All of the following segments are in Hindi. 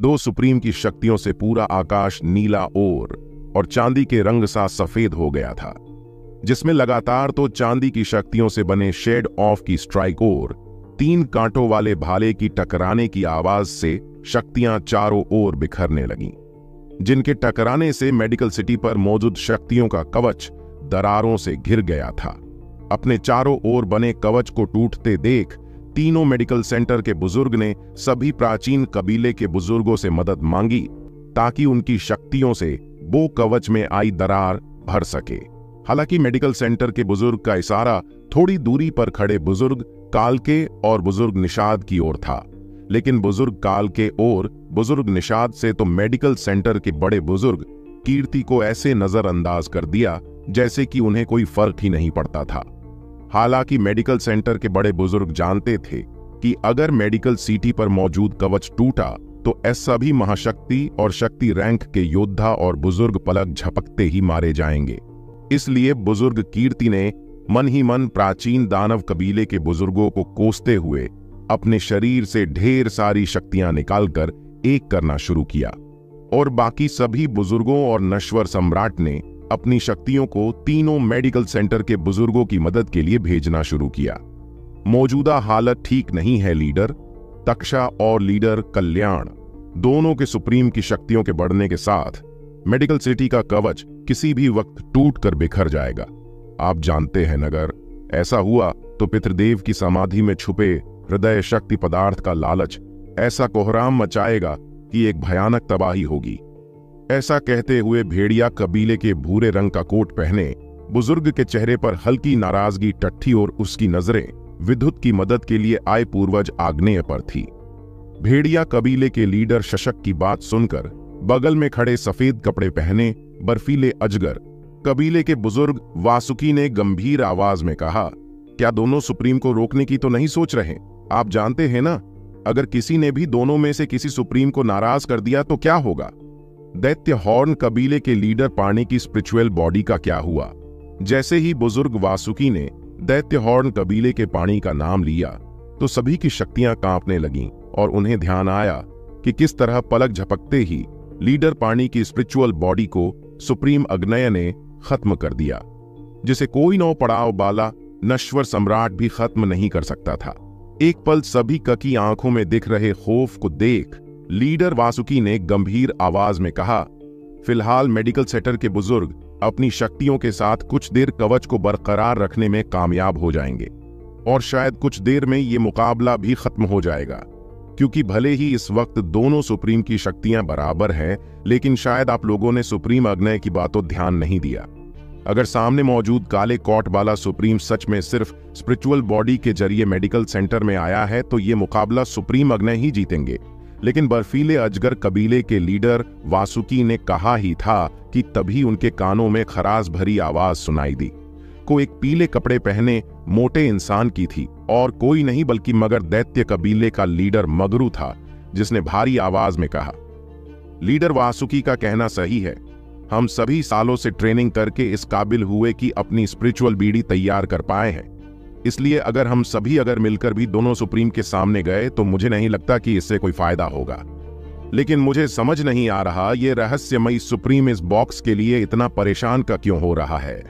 दो सुप्रीम की शक्तियों से पूरा आकाश नीला और चांदी के रंग सा सफेद हो गया था, जिसमें लगातार तो चांदी की शक्तियों से बने शेड ऑफ की स्ट्राइक और 3 कांटों वाले भाले की टकराने की आवाज से शक्तियां चारों ओर बिखरने लगीं, जिनके टकराने से मेडिकल सिटी पर मौजूद शक्तियों का कवच दरारों से घिर गया था। अपने चारों ओर बने कवच को टूटते देख तीनों मेडिकल सेंटर के बुजुर्ग ने सभी प्राचीन कबीले के बुजुर्गों से मदद मांगी ताकि उनकी शक्तियों से वो कवच में आई दरार भर सके। हालांकि मेडिकल सेंटर के बुजुर्ग का इशारा थोड़ी दूरी पर खड़े बुजुर्ग कालके और बुजुर्ग निषाद की ओर था, लेकिन बुजुर्ग कालके और बुजुर्ग निषाद से तो मेडिकल सेंटर के बड़े बुजुर्ग कीर्ति को ऐसे नजरअंदाज कर दिया जैसे कि उन्हें कोई फर्क ही नहीं पड़ता था। हालांकि मेडिकल सेंटर के बड़े बुजुर्ग जानते थे कि अगर मेडिकल सिटी पर मौजूद कवच टूटा तो ऐसा भी महाशक्ति और शक्ति रैंक के योद्धा और बुजुर्ग पलक झपकते ही मारे जाएंगे। इसलिए बुजुर्ग कीर्ति ने मन ही मन प्राचीन दानव कबीले के बुजुर्गों को कोसते हुए अपने शरीर से ढेर सारी शक्तियां निकालकर एक करना शुरू किया और बाकी सभी बुजुर्गों और नश्वर सम्राट ने अपनी शक्तियों को तीनों मेडिकल सेंटर के बुजुर्गों की मदद के लिए भेजना शुरू किया। मौजूदा हालत ठीक नहीं है लीडर। तक्षा और लीडर कल्याण दोनों के सुप्रीम की शक्तियों के बढ़ने के साथ मेडिकल सिटी का कवच किसी भी वक्त टूटकर बिखर जाएगा। आप जानते हैं अगर ऐसा हुआ तो पितृदेव की समाधि में छुपे हृदय शक्ति पदार्थ का लालच ऐसा कोहराम मचाएगा कि एक भयानक तबाही होगी। ऐसा कहते हुए भेड़िया कबीले के भूरे रंग का कोट पहने बुजुर्ग के चेहरे पर हल्की नाराजगी टट्ठी और उसकी नजरें विद्युत की मदद के लिए आए पूर्वज आग्नेय पर थी। भेड़िया कबीले के लीडर शशक की बात सुनकर बगल में खड़े सफेद कपड़े पहने बर्फीले अजगर कबीले के बुजुर्ग वासुकी ने गंभीर आवाज में कहा, क्या दोनों सुप्रीम को रोकने की तो नहीं सोच रहे? आप जानते हैं ना, अगर किसी ने भी दोनों में से किसी सुप्रीम को नाराज कर दिया तो क्या होगा? दैत्य हॉर्न कबीले के लीडर पानी की स्पिरिचुअल बॉडी का क्या हुआ? जैसे ही बुजुर्ग वासुकी ने दैत्य हॉर्न कबीले के पानी का नाम लिया तो सभी की शक्तियां कांपने लगीं और उन्हें ध्यान आया कि किस तरह पलक झपकते ही लीडर पानी की स्पिरिचुअल बॉडी को सुप्रीम अग्नय ने खत्म कर दिया, जिसे कोई 9 पड़ाव वाला नश्वर सम्राट भी खत्म नहीं कर सकता था। एक पल सभी की आंखों में दिख रहे खौफ को देख लीडर वासुकी ने गंभीर आवाज में कहा, फिलहाल मेडिकल सेंटर के बुजुर्ग अपनी शक्तियों के साथ कुछ देर कवच को बरकरार रखने में कामयाब हो जाएंगे और शायद कुछ देर में ये मुकाबला भी खत्म हो जाएगा, क्योंकि भले ही इस वक्त दोनों सुप्रीम की शक्तियां बराबर हैं, लेकिन शायद आप लोगों ने सुप्रीम अग्नय की बातों ध्यान नहीं दिया। अगर सामने मौजूद काले कोट वाला सुप्रीम सच में सिर्फ स्पिरिचुअल बॉडी के जरिए मेडिकल सेंटर में आया है तो ये मुकाबला सुप्रीम अग्नय ही जीतेंगे। लेकिन बर्फीले अजगर कबीले के लीडर वासुकी ने कहा ही था कि तभी उनके कानों में खराश भरी आवाज सुनाई दी। को एक पीले कपड़े पहने मोटे इंसान की थी और कोई नहीं बल्कि मगर दैत्य कबीले का लीडर मगरू था, जिसने भारी आवाज में कहा, लीडर वासुकी का कहना सही है। हम सभी सालों से ट्रेनिंग करके इस काबिल हुए कि अपनी स्पिरिचुअल बीड़ी तैयार कर पाए हैं। इसलिए अगर हम सभी मिलकर भी दोनों सुप्रीम के सामने गए तो मुझे नहीं लगता कि इससे कोई फायदा होगा। लेकिन मुझे समझ नहीं आ रहा ये रहस्यमयी सुप्रीम इस बॉक्स के लिए इतना परेशान का क्यों हो रहा है।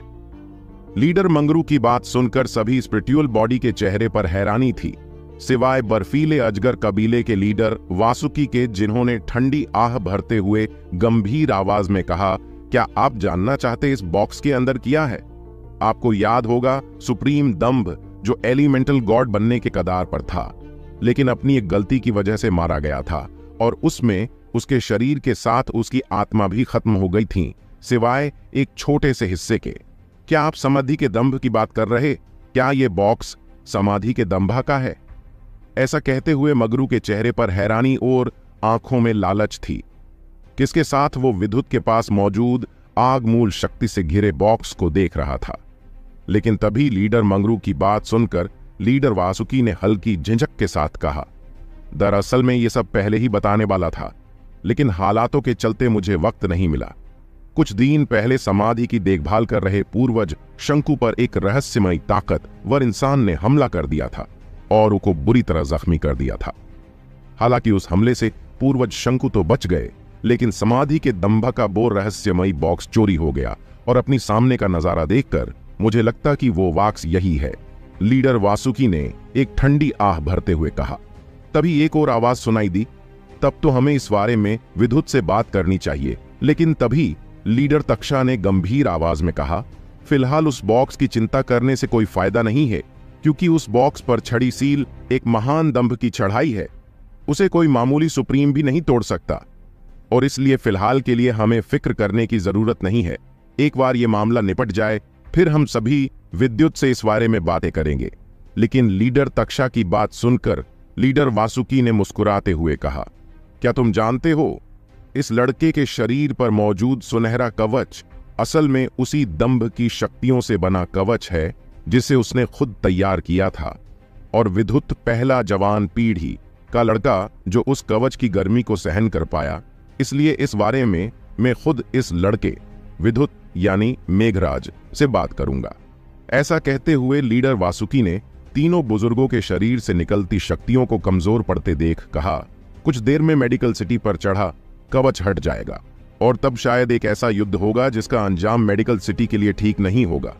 लीडर मंगरू की बात सुनकर सभी स्पिरिचुअल बॉडी के चेहरे पर हैरानी थी, सिवाय बर्फीले अजगर कबीले के लीडर वासुकी के, जिन्होंने ठंडी आह भरते हुए गंभीर आवाज में कहा, क्या आप जानना चाहते इस बॉक्स के अंदर क्या है? आपको याद होगा सुप्रीम दंभ जो एलिमेंटल गॉड बनने के कगार पर था, लेकिन अपनी एक गलती की वजह से मारा गया था और उसमें उसके शरीर के साथ उसकी आत्मा भी खत्म हो गई थी, सिवाय एक छोटे से हिस्से के। क्या आप समाधि के दंभ की बात कर रहे? क्या यह बॉक्स समाधि के दंभा का है? ऐसा कहते हुए मगरू के चेहरे पर हैरानी और आंखों में लालच थी, किसके साथ वो विद्युत के पास मौजूद आग मूल शक्ति से घिरे बॉक्स को देख रहा था। लेकिन तभी लीडर मंगरू की बात सुनकर लीडर वासुकी ने हल्की झिझक के साथ कहा, दरअसल मैं ये सब पहले ही बताने वाला था, लेकिन हालातों के चलते मुझे वक्त नहीं मिला। कुछ दिन पहले समाधि की देखभाल कर रहे पूर्वज शंकु पर एक रहस्यमयी ताकतवर इंसान ने हमला कर दिया था और उनको बुरी तरह जख्मी कर दिया था। हालांकि उस हमले से पूर्वज शंकु तो बच गए, लेकिन समाधि के दंभ का वो रहस्यमयी बॉक्स चोरी हो गया। और अपनी सामने का नजारा देखकर मुझे लगता कि वो बॉक्स यही है, लीडर वासुकी ने एक ठंडी आह भरते हुए कहा। तभी एक और आवाज सुनाई दी, तब तो हमें इस बारे में विद्युत से बात करनी चाहिए। लेकिन तभी लीडर तक्षा ने गंभीर आवाज में कहा, फिलहाल उस बॉक्स की चिंता करने से कोई फायदा नहीं है, क्योंकि उस बॉक्स पर छड़ी सील एक महान दंभ की चढ़ाई है। उसे कोई मामूली सुप्रीम भी नहीं तोड़ सकता, और इसलिए फिलहाल के लिए हमें फिक्र करने की जरूरत नहीं है। एक बार ये मामला निपट जाए, फिर हम सभी विद्युत से इस बारे में बातें करेंगे। लेकिन लीडर तक्षा की बात सुनकर लीडर वासुकी ने मुस्कुराते हुए कहा, क्या तुम जानते हो, इस लड़के के शरीर पर मौजूद सुनहरा कवच असल में उसी दंभ की शक्तियों से बना कवच है जिसे उसने खुद तैयार किया था। और विद्युत पहला जवान पीढ़ी का लड़का जो उस कवच की गर्मी को सहन कर पाया। इसलिए इस बारे में मैं खुद इस लड़के विद्युत यानी मेघराज से बात करूंगा। ऐसा कहते हुए लीडर वासुकी ने तीनों बुजुर्गों के शरीर से निकलती शक्तियों को कमजोर पड़ते देख कहा, कुछ देर में मेडिकल सिटी पर चढ़ा कवच हट जाएगा, और तब शायद एक ऐसा युद्ध होगा जिसका अंजाम मेडिकल सिटी के लिए ठीक नहीं होगा।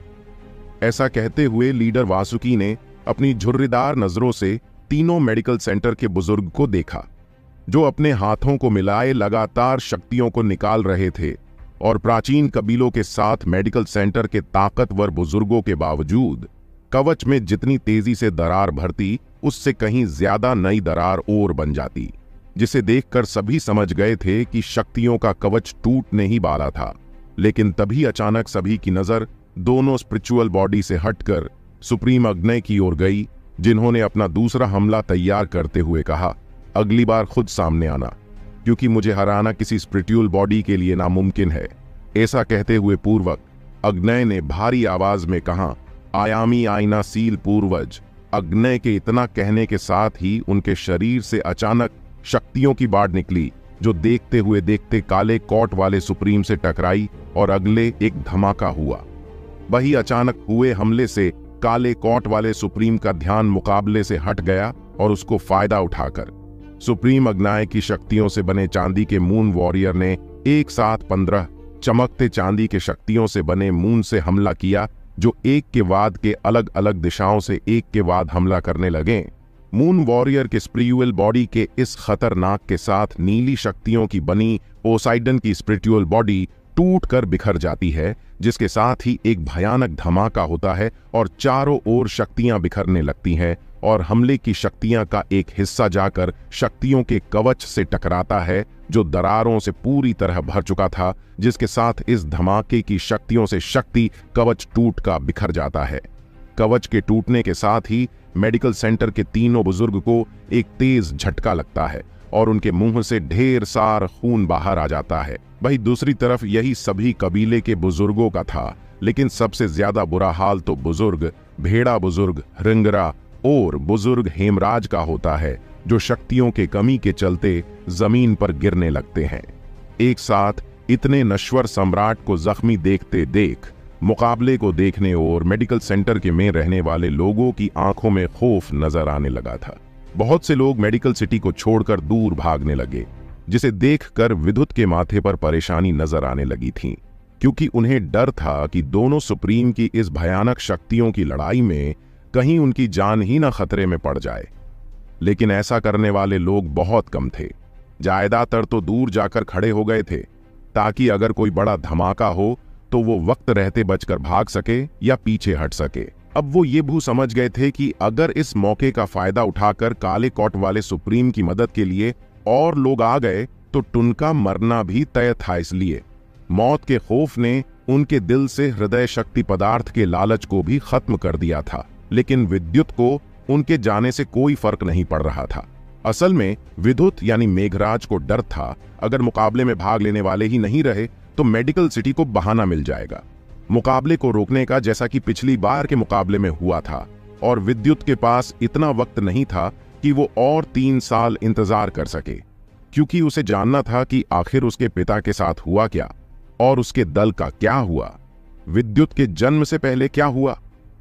ऐसा कहते हुए लीडर वासुकी ने अपनी झुर्रीदार नजरों से तीनों मेडिकल सेंटर के बुजुर्ग को देखा, जो अपने हाथों को मिलाए लगातार शक्तियों को निकाल रहे थे। और प्राचीन कबीलों के साथ मेडिकल सेंटर के ताकतवर बुजुर्गों के बावजूद कवच में जितनी तेजी से दरार भरती, उससे कहीं ज्यादा नई दरार और बन जाती, जिसे देखकर सभी समझ गए थे कि शक्तियों का कवच टूटने ही वाला था। लेकिन तभी अचानक सभी की नजर दोनों स्पिरिचुअल बॉडी से हटकर सुप्रीम अग्नय की ओर गई, जिन्होंने अपना दूसरा हमला तैयार करते हुए कहा, अगली बार खुद सामने आना, क्योंकि मुझे हराना किसी स्पिरिचुअल बॉडी के लिए नामुमकिन है। ऐसा कहते हुए पूर्वक अग्नय ने भारी आवाज में कहा, आयामी आईना सील पूर्वज। अग्नय के इतना कहने के साथ ही उनके शरीर से अचानक शक्तियों की बाढ़ निकली, जो देखते हुए देखते काले कोट वाले सुप्रीम से टकराई और अगले एक धमाका हुआ। वही अचानक हुए हमले से काले कोट वाले सुप्रीम का ध्यान मुकाबले से हट गया और उसको फायदा उठाकर सुप्रीम अग्नाय की शक्तियों से बने चांदी के मून वॉरियर ने एक साथ 15 चमकते चांदी के शक्तियों से बने मून से हमला किया, जो एक के बाद के अलग अलग दिशाओं से एक के बाद हमला करने लगे। मून वॉरियर के स्पिरिचुअल बॉडी के इस खतरनाक के साथ नीली शक्तियों की बनी पोसाइडन की स्पिरिचुअल बॉडी टूट कर बिखर जाती है, जिसके साथ ही एक भयानक धमाका होता है और चारों ओर शक्तियां बिखरने लगती हैं और हमले की शक्तियां का एक हिस्सा जाकर शक्तियों के कवच से टकराता है, जो दरारों से पूरी तरह भर चुका था, जिसके साथ इस धमाके की शक्तियों से शक्ति कवच टूट का बिखर जाता है। कवच के टूटने के साथ ही मेडिकल सेंटर के तीनों बुजुर्ग को एक तेज झटका लगता है और उनके मुंह से ढेर सारा खून बाहर आ जाता है। वहीं दूसरी तरफ यही सभी कबीले के बुजुर्गों का था, लेकिन सबसे ज्यादा बुरा हाल तो बुजुर्ग भेड़ा बुजुर्ग हृंगरा और बुजुर्ग हेमराज का होता है, जो शक्तियों के कमी के चलते जमीन पर गिरने लगते हैं। एक साथ इतने नश्वर सम्राट को जख्मी देखते देख मुकाबले को देखने और मेडिकल सेंटर के में रहने वाले लोगों की आंखों में खौफ नजर आने लगा था। बहुत से लोग मेडिकल सिटी को छोड़कर दूर भागने लगे, जिसे देखकर विद्युत के माथे पर परेशानी नजर आने लगी थी, क्योंकि उन्हें डर था कि दोनों सुप्रीम की इस भयानक शक्तियों की लड़ाई में कहीं उनकी जान ही न खतरे में पड़ जाए। लेकिन ऐसा करने वाले लोग बहुत कम थे। ज्यादातर तो दूर जाकर खड़े हो गए थे, ताकि अगर कोई बड़ा धमाका हो तो वो वक्त रहते बचकर भाग सके या पीछे हट सके। अब वो ये भी समझ गए थे कि अगर इस मौके का फायदा उठाकर काले कोट वाले सुप्रीम की मदद के लिए और लोग आ गए तो टुनका मरना भी तय था। इसलिए मौत के खौफ ने उनके दिल से हृदय शक्ति पदार्थ के लालच को भी खत्म कर दिया था। लेकिन विद्युत को उनके जाने से कोई फर्क नहीं पड़ रहा था। असल में विद्युत यानी मेघराज को डर था, अगर मुकाबले में भाग लेने वाले ही नहीं रहे तो मेडिकल सिटी को बहाना मिल जाएगा मुकाबले को रोकने का, जैसा कि पिछली बार के मुकाबले में हुआ था। और विद्युत के पास इतना वक्त नहीं था कि वो और 3 साल इंतजार कर सके, क्योंकि उसे जानना था कि आखिर उसके पिता के साथ हुआ क्या और उसके दल का क्या हुआ, विद्युत के जन्म से पहले क्या हुआ।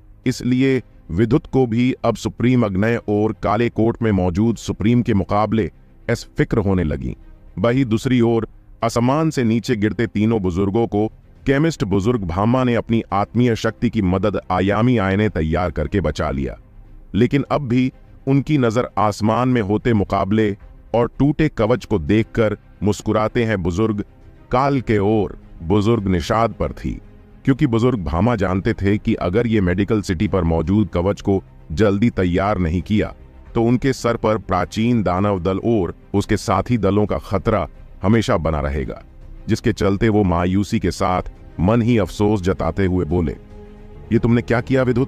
इसलिए विद्युत को भी अब सुप्रीम अग्नय और काले कोट में मौजूद सुप्रीम के मुकाबले ऐस फिक्र होने लगी। वही दूसरी ओर आसमान से नीचे गिरते तीनों बुजुर्गों को केमिस्ट बुजुर्ग भामा ने अपनी आत्मीय शक्ति की मदद आयामी आईने तैयार करके बचा लिया। लेकिन अब भी उनकी नजर आसमान में होते मुकाबले और टूटे कवच को देखकर मुस्कुराते हैं बुजुर्ग काल के ओर बुजुर्ग निषाद पर थी, क्योंकि बुजुर्ग भामा जानते थे कि अगर ये मेडिकल सिटी पर मौजूद कवच को जल्दी तैयार नहीं किया तो उनके सर पर प्राचीन दानव दल और उसके साथी दलों का खतरा हमेशा बना रहेगा, जिसके चलते वो मायूसी के साथ मन ही अफसोस जताते हुए बोले, ये तुमने क्या किया विद्युत?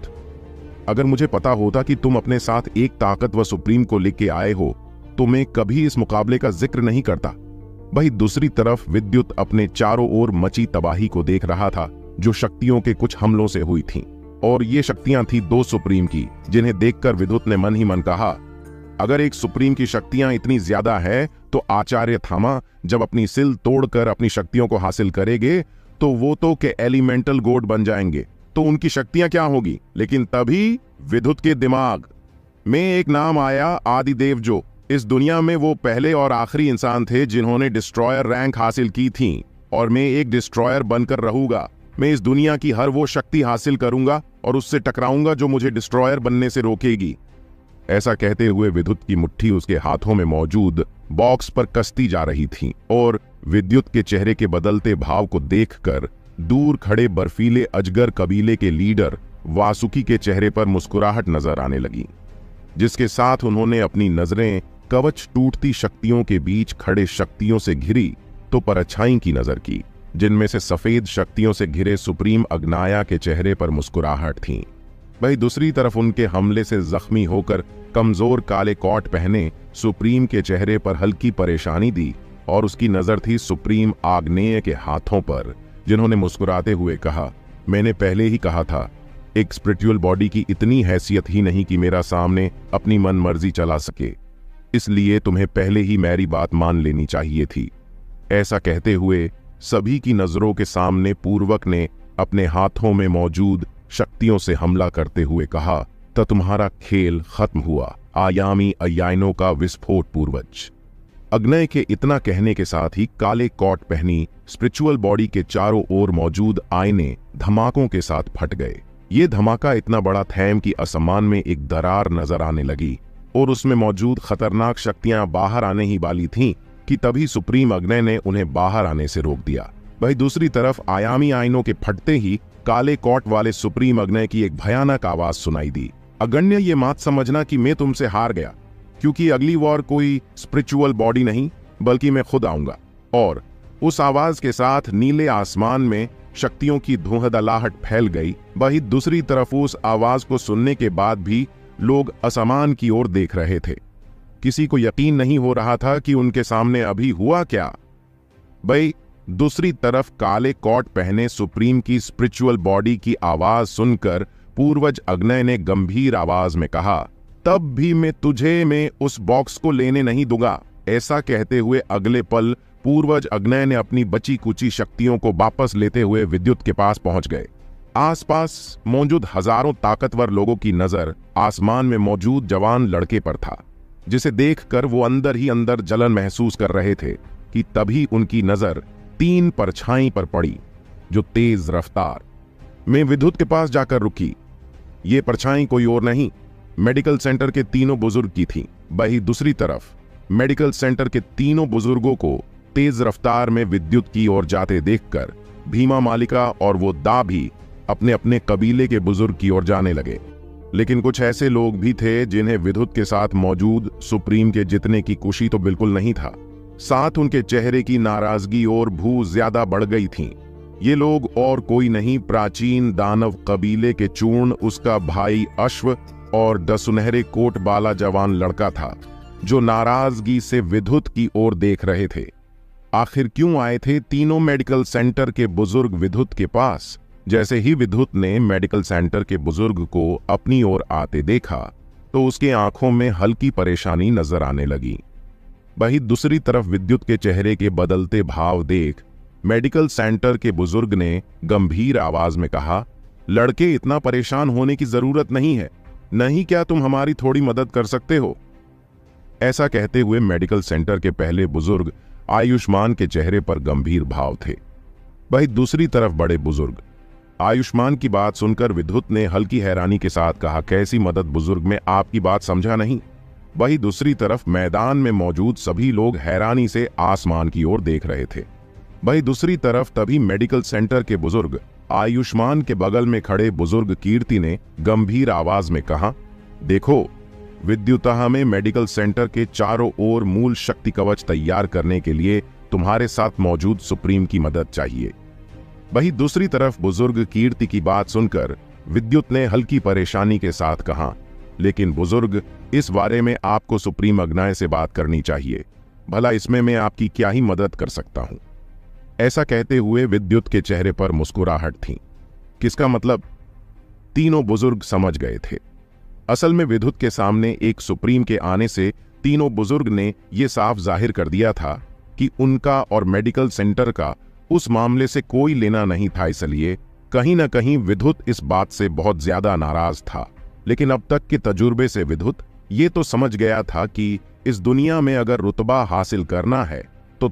अगर मुझे पता होता कि तुम अपने साथ एक ताकतवर सुप्रीम को लेके आए हो तो मैं कभी इस मुकाबले का जिक्र नहीं करता। वही दूसरी तरफ विद्युत अपने चारों ओर मची तबाही को देख रहा था, जो शक्तियों के कुछ हमलों से हुई थीं। और ये शक्तियां थी दो सुप्रीम की, जिन्हें देखकर विद्युत ने मन ही मन कहा, अगर एक सुप्रीम की शक्तियां इतनी ज्यादा है तो आचार्य थामा जब अपनी सिल तोड़कर अपनी शक्तियों को हासिल करेंगे तो वो तो के एलिमेंटल गॉड बन जाएंगे, तो उनकी शक्तियां क्या होगी। लेकिन तभी विद्युत के दिमाग में एक नाम आया, आदिदेव। जो इस दुनिया में वो पहले और आखिरी इंसान थे जिन्होंने डिस्ट्रॉयर रैंक हासिल की थी, और मैं एक डिस्ट्रॉयर बनकर रहूंगा। मैं इस दुनिया की हर वो शक्ति हासिल करूंगा और उससे टकराऊंगा जो मुझे डिस्ट्रॉयर बनने से रोकेगी। ऐसा कहते हुए विद्युत की मुट्ठी उसके हाथों में मौजूद बॉक्स पर कसती जा रही थी, और विद्युत के चेहरे के बदलते भाव को देखकर दूर खड़े बर्फीले अजगर कबीले के लीडर वासुकी के चेहरे पर मुस्कुराहट नजर आने लगी, जिसके साथ उन्होंने अपनी नजरें कवच टूटती शक्तियों के बीच खड़े शक्तियों से घिरी तो परछाई की नजर की, जिनमें से सफेद शक्तियों से घिरे सुप्रीम अग्नाया के चेहरे पर मुस्कुराहट थी। वही दूसरी तरफ उनके हमले से जख्मी होकर कमजोर काले कोट पहने सुप्रीम के चेहरे पर हल्की परेशानी दी, और उसकी नजर थी सुप्रीम आग्नेय के हाथों पर, जिन्होंने मुस्कुराते हुए कहा, मैंने पहले ही कहा था, एक स्पिरिचुअल बॉडी की इतनी हैसियत ही नहीं कि मेरा सामने अपनी मन मर्जी चला सके, इसलिए तुम्हें पहले ही मेरी बात मान लेनी चाहिए थी। ऐसा कहते हुए सभी की नजरों के सामने पूर्वक ने अपने हाथों में मौजूद शक्तियों से हमला करते हुए कहा, तो तुम्हारा खेल खत्म हुआ, आयामी अयानों का विस्फोट पूर्वज। अग्नय के इतना कहने के साथ ही काले कोट पहनी स्पिरिचुअल बॉडी के चारों ओर मौजूद आईने धमाकों के साथ फट गए। ये धमाका इतना बड़ा थैम कि आसमान में एक दरार नजर आने लगी, और उसमें मौजूद खतरनाक शक्तियां बाहर आने ही वाली थीं कि तभी सुप्रीम अग्नय ने उन्हें बाहर आने से रोक दिया। वही दूसरी तरफ आयामी आईनों के फटते ही काले कोट वाले सुप्रीम अग्नय की एक भयानक आवाज सुनाई दी, अगण्य, ये मत समझना कि मैं तुमसे हार गया, क्योंकि अगली वॉर कोई स्पिरिचुअल बॉडी नहीं बल्कि मैं खुद आऊंगा। और उस आवाज के साथ नीले आसमान में शक्तियों की धुंधलाहट फैल गई। वही दूसरी तरफ उस आवाज को सुनने के बाद भी लोग आसमान की ओर देख रहे थे। किसी को यकीन नहीं हो रहा था कि उनके सामने अभी हुआ क्या। भाई दूसरी तरफ काले कोट पहने सुप्रीम की स्पिरिचुअल बॉडी की आवाज सुनकर पूर्वज अग्नय ने गंभीर आवाज में कहा, तब भी मैं उस बॉक्स को लेने नहीं दूंगा। ऐसा कहते हुए अगले पल पूर्वज अग्नय ने अपनी बची कुची शक्तियों को वापस लेते हुए विद्युत के पास पहुंच गए। आसपास मौजूद हजारों ताकतवर लोगों की नजर आसमान में मौजूद जवान लड़के पर था, जिसे देखकर वो अंदर ही अंदर जलन महसूस कर रहे थे कि तभी उनकी नजर तीन परछाई पर पड़ी, जो तेज रफ्तार में विद्युत के पास जाकर रुकी। ये परछाई कोई और नहीं, मेडिकल सेंटर के तीनों बुजुर्ग की थी। वही दूसरी तरफ मेडिकल सेंटर के तीनों बुजुर्गों को तेज रफ्तार में विद्युत की ओर जाते देखकर भीमा मालिका और वो दा भी अपने अपने कबीले के बुजुर्ग की ओर जाने लगे। लेकिन कुछ ऐसे लोग भी थे जिन्हें विद्युत के साथ मौजूद सुप्रीम के जितने की खुशी तो बिल्कुल नहीं था, साथ उनके चेहरे की नाराजगी और भू ज्यादा बढ़ गई थी। ये लोग और कोई नहीं, प्राचीन दानव कबीले के चूर्ण, उसका भाई अश्व और द सुनहरे कोट वाला जवान लड़का था, जो नाराजगी से विद्युत की ओर देख रहे थे। आखिर क्यों आए थे तीनों मेडिकल सेंटर के बुजुर्ग विद्युत के पास? जैसे ही विद्युत ने मेडिकल सेंटर के बुजुर्ग को अपनी ओर आते देखा तो उसके आंखों में हल्की परेशानी नजर आने लगी। वही दूसरी तरफ विद्युत के चेहरे के बदलते भाव देख मेडिकल सेंटर के बुजुर्ग ने गंभीर आवाज में कहा, लड़के, इतना परेशान होने की जरूरत नहीं है, नहीं क्या तुम हमारी थोड़ी मदद कर सकते हो? ऐसा कहते हुए मेडिकल सेंटर के पहले बुजुर्ग आयुष्मान के चेहरे पर गंभीर भाव थे। वहीं दूसरी तरफ बड़े बुजुर्ग। आयुष्मान की बात सुनकर विद्युत ने हल्की हैरानी के साथ कहा, कैसी मदद बुजुर्ग, में आपकी बात समझा नहीं। वहीं दूसरी तरफ मैदान में मौजूद सभी लोग हैरानी से आसमान की ओर देख रहे थे। वहीं दूसरी तरफ तभी मेडिकल सेंटर के बुजुर्ग आयुष्मान के बगल में खड़े बुजुर्ग कीर्ति ने गंभीर आवाज में कहा, देखो विद्युतः में मेडिकल सेंटर के चारों ओर मूल शक्ति कवच तैयार करने के लिए तुम्हारे साथ मौजूद सुप्रीम की मदद चाहिए। वहीं दूसरी तरफ बुजुर्ग कीर्ति की बात सुनकर विद्युत ने हल्की परेशानी के साथ कहा, लेकिन बुजुर्ग, इस बारे में आपको सुप्रीम अग्नाय से बात करनी चाहिए। भला इसमें मैं आपकी क्या ही मदद कर सकता हूं। ऐसा कहते हुए विद्युत के चेहरे पर मुस्कुराहट थी। किसका मतलब? तीनों बुजुर्ग समझ गए थे। असल में विद्युत के सामने एक सुप्रीम के आने से तीनों बुजुर्ग ने यह साफ जाहिर कर दिया था कि उनका और मेडिकल सेंटर का उस मामले से कोई लेना नहीं था। इसलिए कहीं ना कहीं विद्युत इस बात से बहुत ज्यादा नाराज था। लेकिन अब तक के तजुर्बे से विद्युत ये तो समझ गया था कि इस दुनिया में अगर रुतबा हासिल करना है तो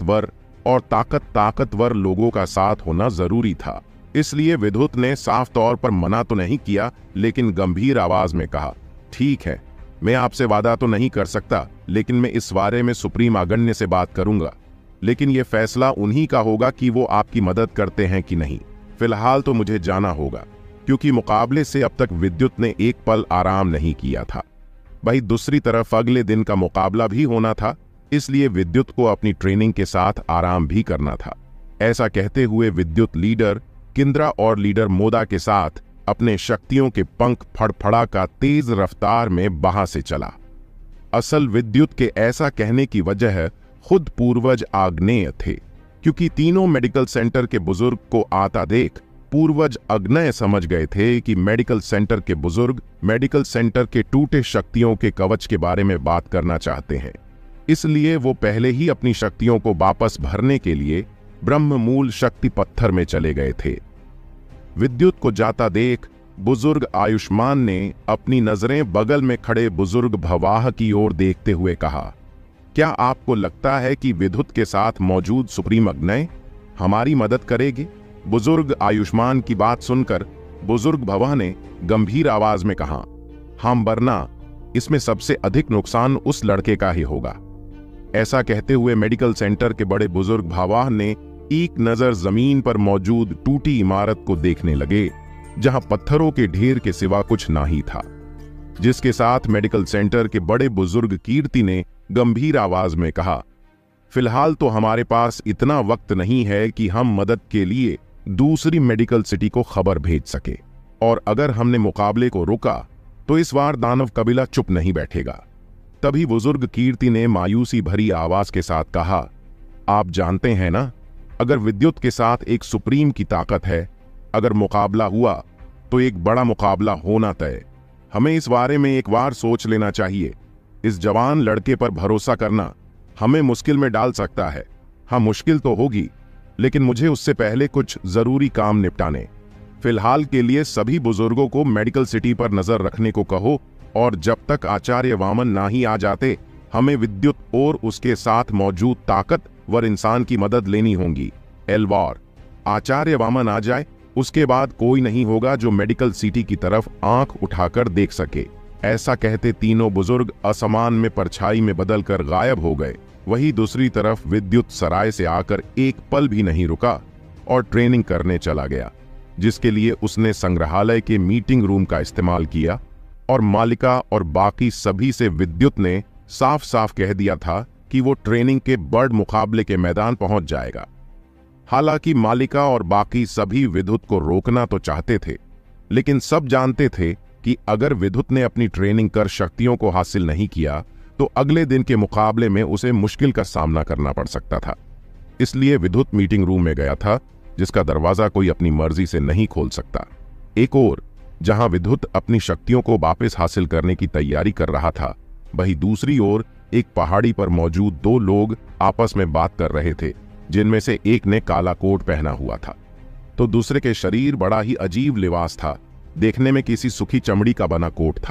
ताकतवर लोगों का साथ होना जरूरी था। इसलिए विद्युत ने साफ तौर पर मना तो नहीं किया, लेकिन गंभीर आवाज में कहा, ठीक है, मैं आपसे वादा तो नहीं कर सकता, लेकिन मैं इस बारे में सुप्रीम अगण्य से बात करूंगा। लेकिन यह फैसला उन्हीं का होगा कि वो आपकी मदद करते हैं कि नहीं। फिलहाल तो मुझे जाना होगा, क्योंकि मुकाबले से अब तक विद्युत ने एक पल आराम नहीं किया था। वहीं दूसरी तरफ अगले दिन का मुकाबला भी होना था, इसलिए विद्युत को अपनी ट्रेनिंग के साथ आराम भी करना था। ऐसा कहते हुए विद्युत लीडर किंद्रा और लीडर मोदा के साथ अपने शक्तियों के पंख फड़फड़ा का तेज रफ्तार में वहां से चला। असल विद्युत के ऐसा कहने की वजह खुद पूर्वज आग्नेय थे, क्योंकि तीनों मेडिकल सेंटर के बुजुर्ग को आता देख पूर्वज अग्नेय समझ गए थे कि मेडिकल सेंटर के बुजुर्ग मेडिकल सेंटर के टूटे शक्तियों के कवच के बारे में बात करना चाहते हैं। इसलिए वो पहले ही अपनी शक्तियों को वापस भरने के लिए ब्रह्ममूल शक्ति पत्थर में चले गए थे। विद्युत को जाता देख बुजुर्ग आयुष्मान ने अपनी नजरें बगल में खड़े बुजुर्ग भवाह की ओर देखते हुए कहा, क्या आपको लगता है कि विद्युत के साथ मौजूद सुप्रीम अग्नय हमारी मदद करेगी? बुजुर्ग आयुष्मान की बात सुनकर बुजुर्ग भवाह ने गंभीर आवाज में कहा, हम वरना इसमें सबसे अधिक नुकसान उस लड़के का ही होगा। ऐसा कहते हुए मेडिकल सेंटर के बड़े बुजुर्ग भवाह ने एक नजर जमीन पर मौजूद टूटी इमारत को देखने लगे, जहां पत्थरों के ढेर के सिवा कुछ ना ही था। जिसके साथ मेडिकल सेंटर के बड़े बुजुर्ग कीर्ति ने गंभीर आवाज में कहा, फिलहाल तो हमारे पास इतना वक्त नहीं है कि हम मदद के लिए दूसरी मेडिकल सिटी को खबर भेज सके, और अगर हमने मुकाबले को रोका तो इस बार दानव कबीला चुप नहीं बैठेगा। तभी बुजुर्ग कीर्ति ने मायूसी भरी आवाज के साथ कहा, आप जानते हैं ना, अगर विद्युत के साथ एक सुप्रीम की ताकत है, अगर मुकाबला हुआ तो एक बड़ा मुकाबला होना तय। हमें इस बारे में एक बार सोच लेना चाहिए। इस जवान लड़के पर भरोसा करना हमें मुश्किल में डाल सकता है। हाँ, मुश्किल तो होगी, लेकिन मुझे उससे पहले कुछ जरूरी काम निपटाने। फिलहाल के लिए सभी बुजुर्गों को मेडिकल सिटी पर नजर रखने को कहो, और जब तक आचार्य वामन ना ही आ जाते, हमें विद्युत और उसके साथ मौजूद ताकतवर इंसान की मदद लेनी होगी। एलवार, आचार्य वामन आ जाए, उसके बाद कोई नहीं होगा जो मेडिकल सिटी की तरफ आंख उठाकर देख सके। ऐसा कहते तीनों बुजुर्ग असमान में परछाई में बदलकर गायब हो गए। वहीं दूसरी तरफ विद्युत सराय से आकर एक पल भी नहीं रुका और ट्रेनिंग करने चला गया, जिसके लिए उसने संग्रहालय के मीटिंग रूम का इस्तेमाल किया, और मालिका और बाकी सभी से विद्युत ने साफ साफ कह दिया था कि वो ट्रेनिंग के बर्ड मुकाबले के मैदान पहुंच जाएगा। हालांकि मालिका और बाकी सभी विद्युत को रोकना तो चाहते थे, लेकिन सब जानते थे कि अगर विद्युत ने अपनी ट्रेनिंग कर शक्तियों को हासिल नहीं किया तो अगले दिन के मुकाबले में उसे मुश्किल का सामना करना पड़ सकता था। इसलिए विद्युत मीटिंग रूम में गया था, जिसका दरवाजा कोई अपनी मर्जी से नहीं खोल सकता। एक और जहां विद्युत अपनी शक्तियों को वापस हासिल करने की तैयारी कर रहा था, वहीं दूसरी ओर एक पहाड़ी पर मौजूद दो लोग आपस में बात कर रहे थे, जिनमें से एक ने काला कोट पहना हुआ था तो दूसरे के शरीर बड़ा ही अजीब लिबास था। देखने में किसी सूखी चमड़ी का बना कोट था।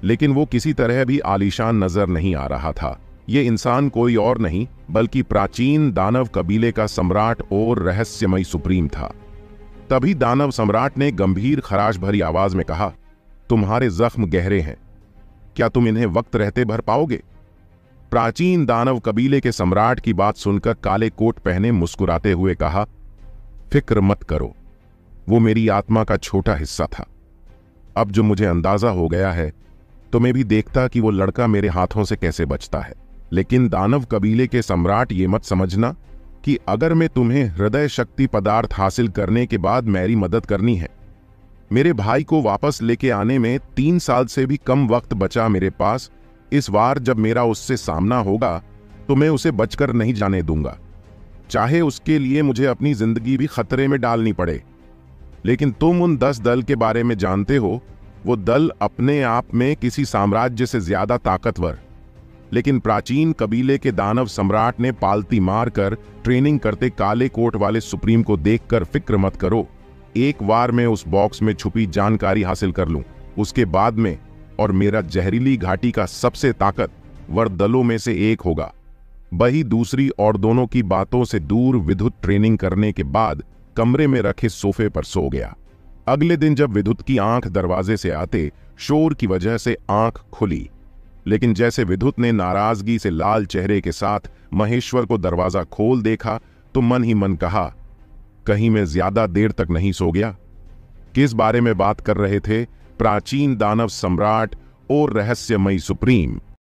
लेकिन वो किसी तरह भी आलीशान नजर नहीं आ रहा था। ये इंसान कोई और नहीं बल्कि प्राचीन दानव कबीले का सम्राट और रहस्यमय सुप्रीम था। तभी दानव सम्राट ने गंभीर खराश भरी आवाज में कहा, तुम्हारे जख्म गहरे हैं, क्या तुम इन्हें वक्त रहते भर पाओगे? प्राचीन दानव कबीले के सम्राट की बात सुनकर काले कोट पहने मुस्कुराते हुए कहा, फिक्र मत करो, वो मेरी आत्मा का छोटा हिस्सा था। अब जो मुझे अंदाजा हो गया है तो मैं भी देखता कि वो लड़का मेरे हाथों से कैसे बचता है। लेकिन दानव कबीले के सम्राट, ये मत समझना कि अगर मैं तुम्हें हृदय शक्ति पदार्थ हासिल करने के बाद मेरी मदद करनी है। मेरे भाई को वापस लेके आने में 3 साल से भी कम वक्त बचा मेरे पास। इस बार जब मेरा उससे सामना होगा तो मैं उसे बचकर नहीं जाने दूंगा, चाहे उसके लिए मुझे अपनी जिंदगी भी खतरे में डालनी पड़े। लेकिन तुम उन 10 दल के बारे में जानते हो। वो दल अपने आप में किसी साम्राज्य से ज्यादा ताकतवर, लेकिन प्राचीन कबीले के दानव सम्राट ने पालती मारकर ट्रेनिंग करते काले कोट वाले सुप्रीम को देखकर फिक्र मत करो। एक बार मैं उस बॉक्स में छुपी जानकारी हासिल कर लूं, उसके बाद में और मेरा जहरीली घाटी का सबसे ताकतवर दलों में से एक होगा। वही दूसरी और दोनों की बातों से दूर विद्युत ट्रेनिंग करने के बाद कमरे में रखे सोफे पर सो गया। अगले दिन जब विद्युत की आंख दरवाजे से आते शोर की वजह से आंख खुली, लेकिन जैसे विद्युत ने नाराजगी से लाल चेहरे के साथ महेश्वर को दरवाजा खोल देखा तो मन ही मन कहा, कहीं मैं ज्यादा देर तक नहीं सो गया। किस बारे में बात कर रहे थे प्राचीन दानव सम्राट और रहस्यमयी सुप्रीम?